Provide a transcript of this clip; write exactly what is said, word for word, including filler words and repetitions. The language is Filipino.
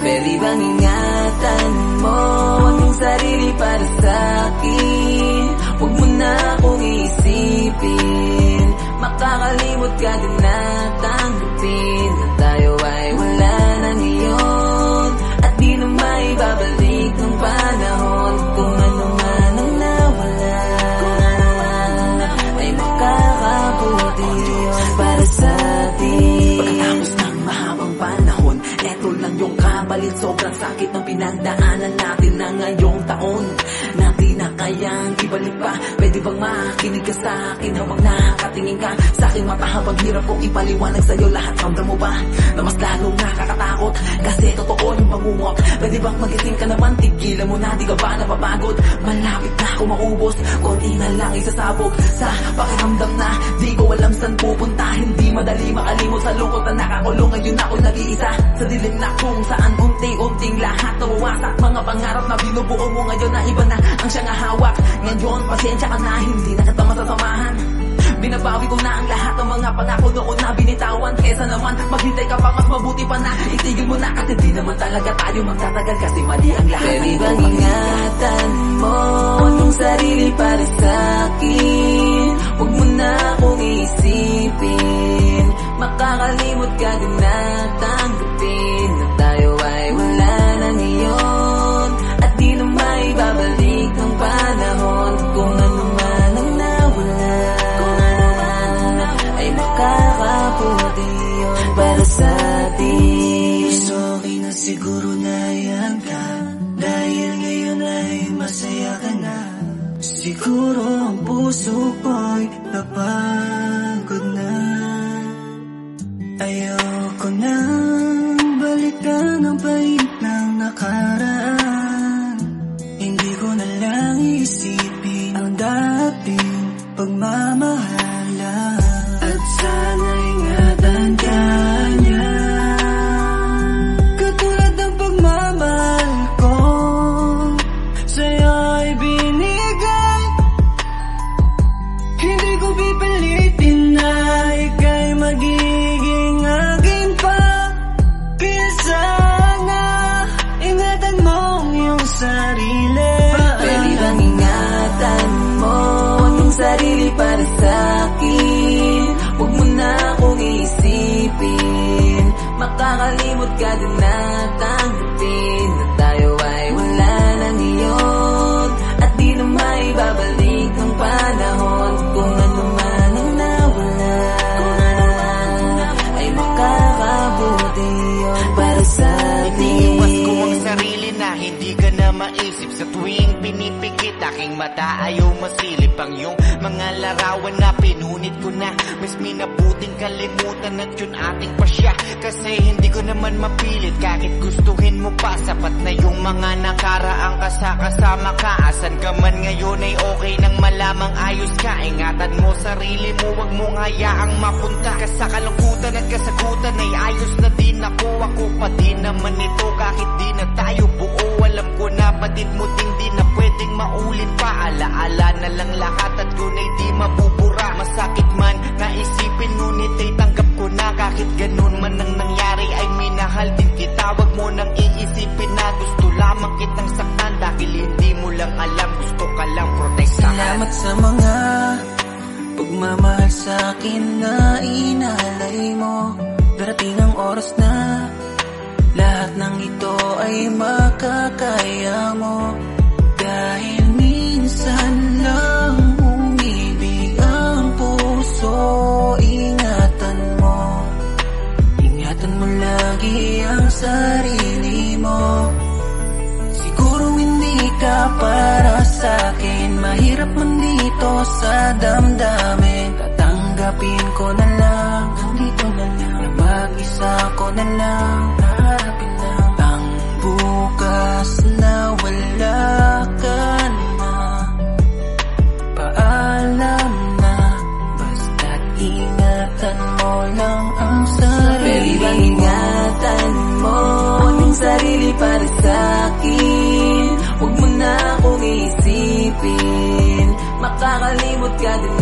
Pwede bang ingatan mo ang iyong sarili para sa'kin? Huwag mo na akong isipin, makakalimot ka din na tanggapin na tayo ay wala na ngayon, at di na maibabalik ng panahon. Kung ano man ang nawala ay makakabuti yun para sa atin. Pagkatapos ng mahabang panahon, eto lang yung kapalit. Sobrang sakit ng pinagdaanan natin na ngayong taon na di na kayang ibalik pa. Pwede bang makinig ka sa akin habang nakatingin ka sa aking mata, habang hirap kong ipaliwanag sa'yo lahat? Ramdam mo ba na mas lalong nakakatakot kasi totoo yung pangungot? Pwede bang magiting ka naman, tigilan mo na, di ka ba napapagod? Malapit na ako maubos, konti na lang isasabog sa pakiramdam na di ko alam saan pupunta. Hindi madali makalimot sa lungkot na nakakulong. Ngayon ako nag-iisa sa dilim na kung saan unti-unting lahat nawawasak. Mga pangarap na binubuo mo ngayon na iba na ang siyang hawak. Ngayon pasensya ka na, hindi na kita masasamahan. Binabawi ko na ang lahat ng mga pangako noon na binitawan. Kesa naman maghintay ka pa, mas mabuti pa na itigil mo na, at hindi naman talaga tayo magtatagal kasi mali ang lahat. Pwede bang ingatan mo ang iyong sarili para sa'kin? Huwag mo na akong isipin, makakalimot ka din na tanggapin na tayo ay wala na ngayon, at di na maibabalik ng panahon. Kung ano man ang nawala ay makakabuti yun para sa atin. So okay na siguro na yan ka, dahil ngayon ay masaya ka na. Siguro ang puso ko'y napagod na. Ayoko nang balikan ang pait ng nakaraan. Hindi ko na lang isipin ang dating pagmamahalan. At sana ingatan ka niya, katulad ng pagmamahal ko sa'yo'y binigay. Hindi ko pipilitin na ika'y magiging akin pa. Kaya sana ingatan mo ang iyong sarili. Pwede bang ingatan mo ang iyong sarili para sa'kin? Huwag mo na akong isipin, makakalimot ka din na tanggapin na tayo ay wala na ngayon, at di na maibabalik ng panahon. Kung ano man ang nawala ay makakabuti yun para sa atin. Iniiwas ko ang sarili na hindi ka na maisip. Sa tuwing pinipikit aking mata, ayaw masilip ang iyong mga larawan na pinunit ko na. Mas minabuting kalimutan at yun ating pasya, kasi hindi ko naman mapilit kahit gustuhin mo pa. Sapat na yung mga nakaraang kasakasama ka. Asan ka man ngayon ay okay nang malamang ayos ka. Ingatan mo sarili mo, wag mong hayaang mapunta ka sa kalungkutan at kasagutan. Ay ayos na din ako, ako pa din naman ito kahit di na tayo buo. Alam ko na batid mo ting di na pwedeng maulit pa. Alaala na lang lahat at yun ay di mabubura. Masakit man na isipin, ngunit ay tanggap ko na. Kahit ganun man ang nangyari ay minahal din kita. Wag mo nang iisipin na gusto lamang kitang saktan, dahil hindi mo lang alam gusto ka lang protektahan. Salamat sa mga pagmamahal sa akin na inalay mo. Darating ang oras na lahat ng ito ay makakaya mo. Dahil minsan lang umibig ang puso. Ingatan mo, ingatan mo lagi ang sarili mo. Siguro hindi ka para sa'kin, mahirap man dito sa damdamin. Tatanggapin ko na lang, nandito na lang, na mag-isa ko na lang. Harapin lang ang bukas na wala ka na. Paalam na, basta't ingatan mo lang ang sarili. Pwede bang ingatan mo ang iyong sarili para sa'kin? Huwag mo na akong isipin, makakalimot ka din